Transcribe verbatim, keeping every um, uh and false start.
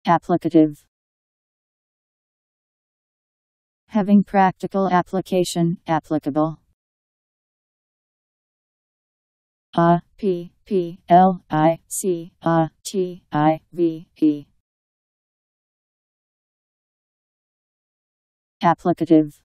Applicative. Having practical application, applicable. A P P L I C A T I V E. Applicative.